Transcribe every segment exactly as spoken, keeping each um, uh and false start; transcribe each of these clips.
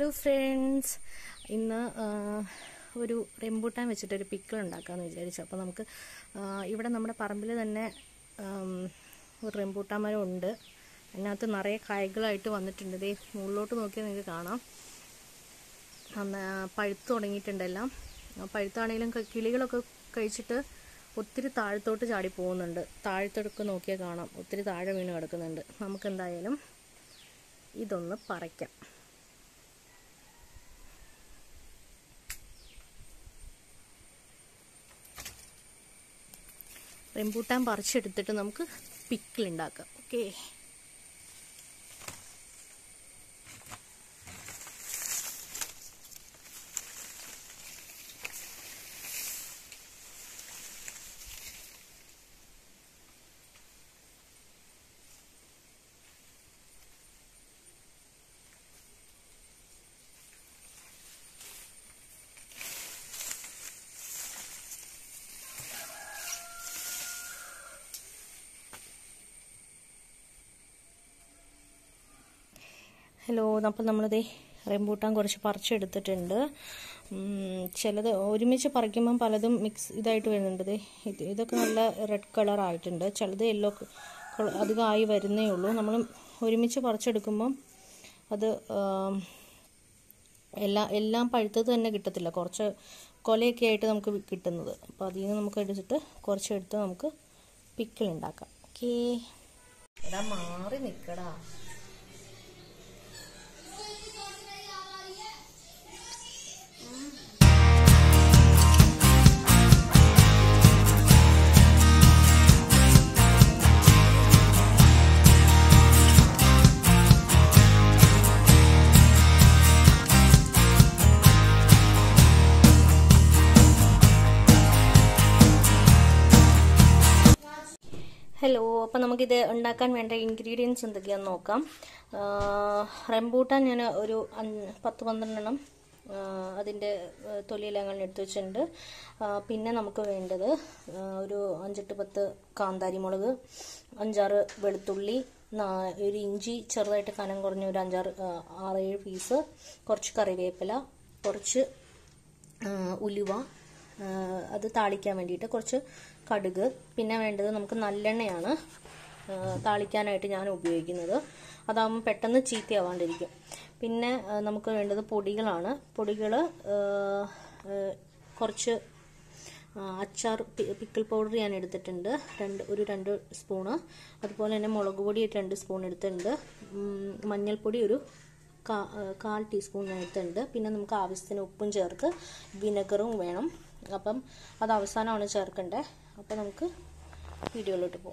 Friends, ഇന്ന് ഒരു rambutan വെച്ചിട്ടൊരു പിക്കിൾ ഉണ്ടാക്കാമെന്ന് വിചാരിച്ചു. അപ്പോൾ നമുക്ക് ഇവിടെ നമ്മുടെ പറമ്പിൽ തന്നെ ഒരു റംബൂട്ടാൻ മരം ഉണ്ട്. അതിനകത്ത് നിറയെ കായ്കളായിട്ട് വന്നിട്ടുണ്ട്. ദേ മുകളിലോട്ട് നോക്കിയാൽ നിങ്ങൾക്ക് കാണാം, പഴുത്ത് തുടങ്ങിയിട്ടുണ്ടെല്ലാം. പഴുത്താണെങ്കിലും കിളികളൊക്കെ കഴിച്ചിട്ട് ഒത്തിരി താഴത്തോട്ട് ചാടി പോകുന്നുണ്ട്. താഴത്തോട്ടൊക്കെ നോക്കിയാൽ കാണാം, ഒത്തിരി താഴെ വീണ് കിടക്കുന്നുണ്ട്. നമുക്കെന്തായാലും ഇതൊന്ന് പറിക്കാം. റംബൂട്ടാൻ പറിച്ചെടുത്തിട്ട് നമുക്ക് പിക്കിൾ ഉണ്ടാക്കാം. Okay, hello. അപ്പോൾ നമ്മളിതേ റംബൂട്ടാൻ കുറച്ച് പറിച്ചെടുത്തിട്ടുണ്ട്. ചിലത് ഒരുമിച്ച് പറിക്കുമ്പം പലതും മിക്സ് ഇതായിട്ട് വരുന്നുണ്ട്. ഇത് ഇതൊക്കെ നല്ല റെഡ് കളർ ആയിട്ടുണ്ട്. ചിലത് യെല്ലോ അധികം ആയി വരുന്നേ ഉള്ളൂ. നമ്മൾ ഒരുമിച്ച് പറിച്ചെടുക്കുമ്പം അത് എല്ലാം എല്ലാം പഴുത്തത് തന്നെ കിട്ടത്തില്ല. കുറച്ച് കൊലയൊക്കെ ആയിട്ട് നമുക്ക് കിട്ടുന്നത്. അപ്പോൾ അതിൽ നിന്ന് നമുക്ക് എടുത്തിട്ട് കുറച്ചെടുത്ത് നമുക്ക് പിക്കിൾ ഉണ്ടാക്കാം. ഓക്കേ, എടാ മാറി നിൽക്കടാ. ഹലോ. അപ്പം നമുക്കിത് ഉണ്ടാക്കാൻ വേണ്ട ഇൻഗ്രീഡിയൻസ് എന്തൊക്കെയാണെന്ന് നോക്കാം. റംബൂട്ടാൻ ഞാൻ ഒരു പത്ത് പന്ത്രണ്ടെണ്ണം അതിൻ്റെ തൊലിയെല്ലാം അങ്ങനെ എടുത്ത് വെച്ചിട്ടുണ്ട്. പിന്നെ നമുക്ക് വേണ്ടത് ഒരു അഞ്ചെട്ട് പത്ത് കാന്താരി മുളക്, അഞ്ചാറ് വെളുത്തുള്ളി, ഒരു ഇഞ്ചി ചെറുതായിട്ട് കനം കുറഞ്ഞ ഒരു അഞ്ചാറ് ആറേഴ് പീസ്, കുറച്ച് കറിവേപ്പില, കുറച്ച് ഉലുവ, അത് താളിക്കാൻ വേണ്ടിയിട്ട് കുറച്ച് കടുക്. പിന്നെ വേണ്ടത് നമുക്ക് നല്ലെണ്ണയാണ് താളിക്കാനായിട്ട് ഞാൻ ഉപയോഗിക്കുന്നത്. അതാകുമ്പോൾ പെട്ടെന്ന് ചീത്തയാവാണ്ടിരിക്കും. പിന്നെ നമുക്ക് വേണ്ടത് പൊടികളാണ്. പൊടികൾ കുറച്ച് അച്ചാർ പിക്കിൾ പൗഡർ ഞാൻ എടുത്തിട്ടുണ്ട്, രണ്ട് ഒരു രണ്ട് സ്പൂണ്. അതുപോലെ തന്നെ മുളക് പൊടി രണ്ട് സ്പൂൺ എടുത്തിട്ടുണ്ട്. മഞ്ഞൾപ്പൊടി ഒരു കാൽ ടീസ്പൂൺ എടുത്തിട്ടുണ്ട്. പിന്നെ നമുക്ക് ആവശ്യത്തിന് ഉപ്പും ചേർത്ത് വിനെഗറും വേണം. അപ്പം അത് അവസാനമാണ് ചേർക്കേണ്ടത്. അപ്പം നമുക്ക് വീഡിയോയിലോട്ട് പോകാം.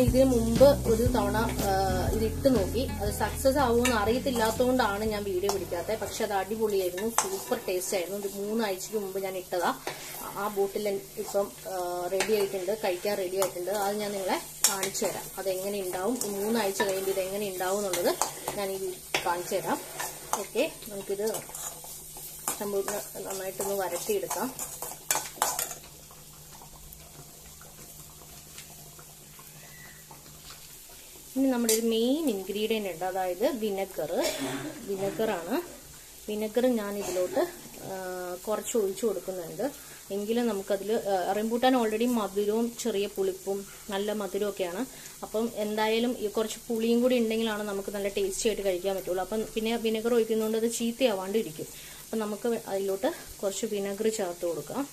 ഇതിന് മുമ്പ് ഒരു തവണ ഇതിട്ട് നോക്കി. അത് സക്സസ് ആവുമെന്ന് അറിയത്തില്ലാത്തതുകൊണ്ടാണ് ഞാൻ വീഡിയോ പിടിക്കാത്തത്. പക്ഷെ അത് അടിപൊളിയായിരുന്നു, സൂപ്പർ ടേസ്റ്റ് ആയിരുന്നു. ഇത് മൂന്നാഴ്ചക്ക് മുമ്പ് ഞാൻ ഇട്ടതാ. ആ ബോട്ടിൽ ഇപ്പം റെഡി ആയിട്ടുണ്ട്, കഴിക്കാൻ റെഡി ആയിട്ടുണ്ട്. അത് ഞാൻ നിങ്ങളെ കാണിച്ചു തരാം. അതെങ്ങനെ ഉണ്ടാവും, ഈ മൂന്നാഴ്ച കഴിയുമ്പോൾ ഇത് എങ്ങനെ ഉണ്ടാവും എന്നുള്ളത് ഞാൻ ഈ കാണിച്ചു തരാം. ഓക്കെ, നമുക്കിത് റംബൂട്ടാൻ നന്നായിട്ടൊന്ന് വരട്ടിയെടുക്കാം. ഇനി നമ്മുടെ ഒരു മെയിൻ ഇൻഗ്രീഡിയൻ്റ് ഉണ്ട്, അതായത് വിനെഗർ. വിനെഗറാണ്. വിനെഗർ ഞാൻ ഇതിലോട്ട് കുറച്ച് ഒഴിച്ചു കൊടുക്കുന്നുണ്ട്. എങ്കിലും നമുക്കതിൽ റംബൂട്ടാൻ ഓൾറെഡി മധുരവും ചെറിയ പുളിപ്പും നല്ല മധുരവും ഒക്കെയാണ്. അപ്പം എന്തായാലും ഈ കുറച്ച് പുളിയും കൂടി ഉണ്ടെങ്കിലാണ് നമുക്ക് നല്ല ടേസ്റ്റി ആയിട്ട് കഴിക്കാൻ പറ്റുള്ളൂ. അപ്പം പിന്നെ വിനെഗർ ഒഴിക്കുന്നതുകൊണ്ട് അത് ചീത്തയാവാണ്ട് ഇരിക്കും. അപ്പം നമുക്ക് അതിലോട്ട് കുറച്ച് വിനെഗർ ചേർത്ത് കൊടുക്കാം.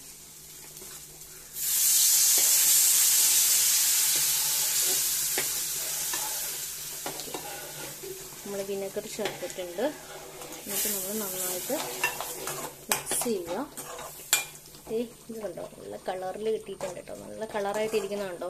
നമ്മൾ വിനെഗർ ചേർത്തിട്ടുണ്ട്. എന്നിട്ട് നമ്മൾ നന്നായിട്ട് മിക്സ് ചെയ്യുക. ഏയ് ഇത് കണ്ടോ, നല്ല കളറിൽ കിട്ടിയിട്ടുണ്ട് കേട്ടോ, നല്ല കളറായിട്ട് ഇരിക്കുന്നുണ്ടോ.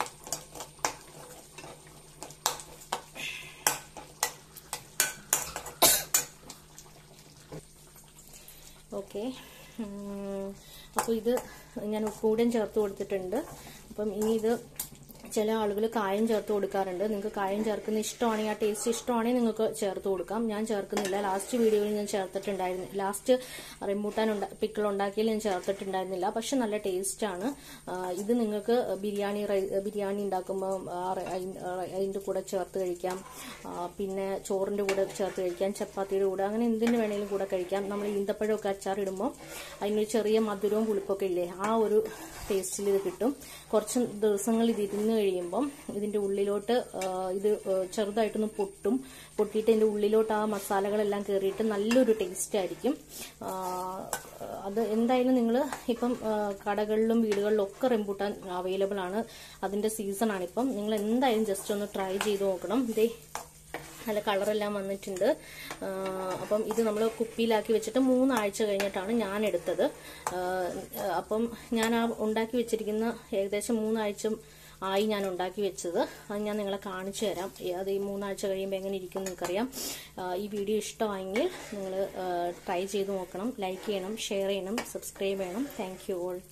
ഓക്കെ, അപ്പോൾ ഇത് ഞാൻ ഉപ്പൂടൻ ചേർത്ത് കൊടുത്തിട്ടുണ്ട്. അപ്പം ഇനി ഇത് ചില ആളുകൾ കായം ചേർത്ത് കൊടുക്കാറുണ്ട്. നിങ്ങൾക്ക് കായം ചേർക്കുന്ന ഇഷ്ടമാണെങ്കിൽ, ആ ടേസ്റ്റ് ഇഷ്ടമാണെങ്കിൽ നിങ്ങൾക്ക് ചേർത്ത് കൊടുക്കാം. ഞാൻ ചേർക്കുന്നില്ല. ലാസ്റ്റ് വീഡിയോയിൽ ഞാൻ ചേർത്തിട്ടുണ്ടായിരുന്നു. ലാസ്റ്റ് റംബൂട്ടാൻ പിക്കിൾ ഉണ്ടാക്കിയാൽ ഞാൻ ചേർത്തിട്ടുണ്ടായിരുന്നില്ല. പക്ഷെ നല്ല ടേസ്റ്റാണ്. ഇത് നിങ്ങൾക്ക് ബിരിയാണി ബിരിയാണി ഉണ്ടാക്കുമ്പോൾ അതിൻ്റെ കൂടെ ചേർത്ത് കഴിക്കാം. പിന്നെ ചോറിൻ്റെ കൂടെ ചേർത്ത് കഴിക്കാം, ചപ്പാത്തിയുടെ കൂടെ, അങ്ങനെ എന്തിനു വേണമെങ്കിലും കൂടെ കഴിക്കാം. നമ്മൾ ഈന്തപ്പഴമൊക്കെ അച്ചാർ ഇടുമ്പോൾ അതിനൊരു ചെറിയ മധുരവും പുളിപ്പൊക്കെ ഇല്ലേ, ആ ഒരു ടേസ്റ്റിൽ ഇത് കിട്ടും. കുറച്ച് ദിവസങ്ങൾ ഇത് ഇരുന്ന് കഴിയുമ്പം ഇതിന്റെ ഉള്ളിലോട്ട് ഇത് ചെറുതായിട്ടൊന്ന് പൊട്ടും. പൊട്ടിയിട്ട് ഇതിന്റെ ഉള്ളിലോട്ട് ആ മസാലകളെല്ലാം കയറിയിട്ട് നല്ലൊരു ടേസ്റ്റ് ആയിരിക്കും. അത് എന്തായാലും നിങ്ങൾ ഇപ്പം കടകളിലും വീടുകളിലും ഒക്കെ റംബൂട്ടാൻ അവൈലബിൾ ആണ്. അതിന്റെ സീസൺ ആണ് ഇപ്പം. നിങ്ങൾ എന്തായാലും ജസ്റ്റ് ഒന്ന് ട്രൈ ചെയ്ത് നോക്കണം. ഇതേ നല്ല കളറെല്ലാം വന്നിട്ടുണ്ട്. അപ്പം ഇത് നമ്മൾ കുപ്പിയിലാക്കി വെച്ചിട്ട് മൂന്നാഴ്ച കഴിഞ്ഞിട്ടാണ് ഞാൻ എടുത്തത്. അപ്പം ഞാൻ ആ ഉണ്ടാക്കി വെച്ചിരിക്കുന്ന ഏകദേശം മൂന്നാഴ്ച ആയി ഞാൻ ഉണ്ടാക്കി വെച്ചത്. അത് ഞാൻ നിങ്ങളെ കാണിച്ചു തരാം. അത് ഈ മൂന്നാഴ്ച കഴിയുമ്പോൾ എങ്ങനെ ഇരിക്കും നിങ്ങൾക്കറിയാം. ഈ വീഡിയോ ഇഷ്ടമായെങ്കിൽ നിങ്ങൾ ട്രൈ ചെയ്ത് നോക്കണം. ലൈക്ക് ചെയ്യണം, ഷെയർ ചെയ്യണം, സബ്സ്ക്രൈബ് ചെയ്യണം. Thank you all.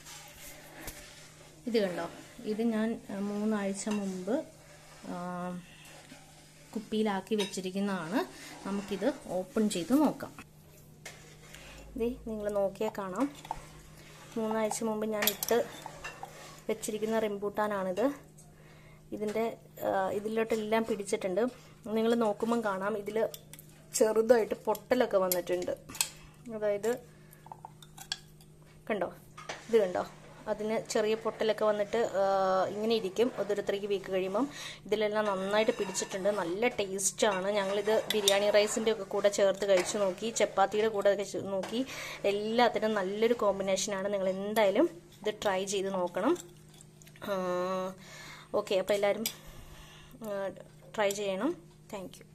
ഇത് കണ്ടോ, ഇത് ഞാൻ മൂന്നാഴ്ച മുമ്പ് കുപ്പിയിലാക്കി വെച്ചിരിക്കുന്നതാണ്. നമുക്കിത് ഓപ്പൺ ചെയ്ത് നോക്കാം. ഇത് നിങ്ങൾ നോക്കിയാൽ കാണാം, മൂന്നാഴ്ച മുമ്പ് ഞാൻ ഇട്ട് വെച്ചിരിക്കുന്ന റംബൂട്ടാനാണിത്. ഇതിൻ്റെ ഇതിലോട്ടെല്ലാം പിടിച്ചിട്ടുണ്ട്. നിങ്ങൾ നോക്കുമ്പം കാണാം ഇതിൽ ചെറുതായിട്ട് പൊട്ടലൊക്കെ വന്നിട്ടുണ്ട്. അതായത് കണ്ടോ, ഇത് കണ്ടോ, അതിന് ചെറിയ പൊട്ടലൊക്കെ വന്നിട്ട് ഇങ്ങനെ ഇരിക്കും. അതൊരു ത്രീ വീക്ക് കഴിയുമ്പം ഇതിലെല്ലാം നന്നായിട്ട് പിടിച്ചിട്ടുണ്ട്. നല്ല ടേസ്റ്റാണ്. ഞങ്ങളിത് ബിരിയാണി റൈസിൻ്റെ ഒക്കെ കൂടെ ചേർത്ത് കഴിച്ചു നോക്കി, ചപ്പാത്തിയുടെ കൂടെ നോക്കി. എല്ലാത്തിനും നല്ലൊരു കോമ്പിനേഷനാണ്. നിങ്ങൾ എന്തായാലും ഇത് ട്രൈ ചെയ്ത് നോക്കണം. ഓക്കെ, അപ്പോൾ എല്ലാവരും ട്രൈ ചെയ്യണം. Thank U.